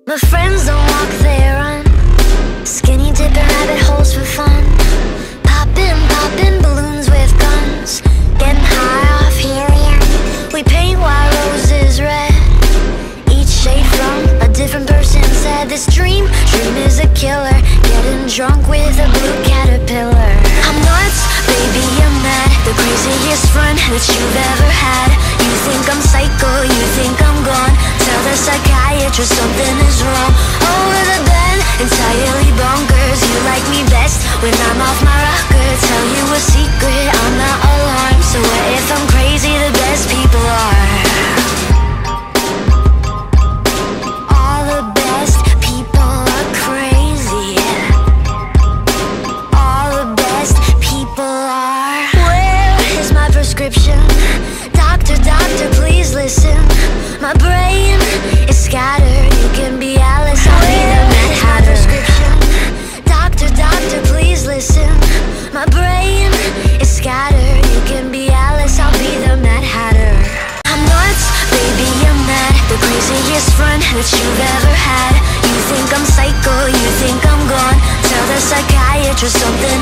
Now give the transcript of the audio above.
My friends don't walk, they run. Skinny dipping rabbit holes for fun. Popping balloons with guns. Getting high off helium. We paint white roses red. Each shade from a different person said this dream is a killer. Getting drunk with a blue caterpillar. I'm nuts, baby, I'm mad. The craziest friend that you've ever had. You think I'm psycho, you think I'm gone. Tell the psychiatrist something is wrong. Over the bed, entirely bonkers. You like me best when I'm off my rocker. Tell you a secret, I'm not alarmed. So what if I'm crazy? The best people are. All the best people are crazy. All the best people are. Where is my prescription? Doctor, please listen. My brain is scattered. You can be Alice, I'll be the Mad Hatter. Doctor, please listen. My brain is scattered. You can be Alice, I'll be the Mad Hatter. I'm nuts, baby, I'm mad. The craziest friend that you've ever had. You think I'm psycho, you think I'm gone. Tell the psychiatrist something